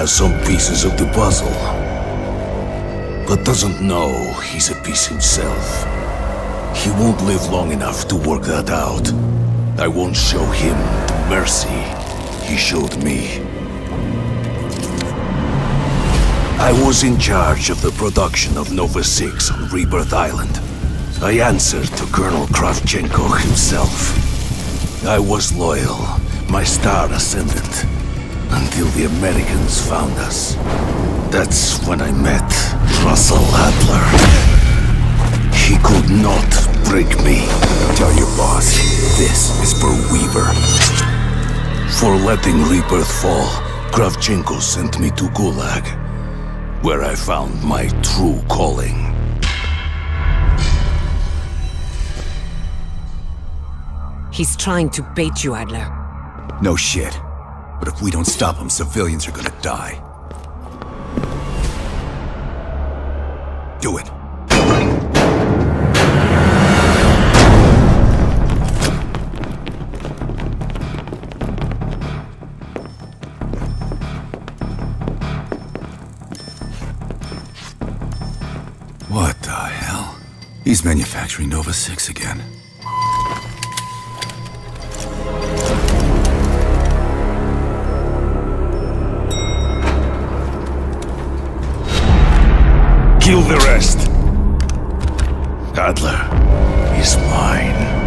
has some pieces of the puzzle, but doesn't know he's a piece himself. He won't live long enough to work that out. I won't show him the mercy he showed me. I was in charge of the production of Nova 6 on Rebirth Island. I answered to Colonel Kravchenko himself. I was loyal, my star ascendant, until the Americans found us. That's when I met Russell Adler. He could not break me. Tell your boss, this is for Weaver. For letting Rebirth fall, Kravchenko sent me to Gulag, where I found my true calling. He's trying to bait you, Adler. No shit. But if we don't stop him, civilians are gonna die. Do it. What the hell? He's manufacturing Nova 6 again. Kill the rest. Adler is mine.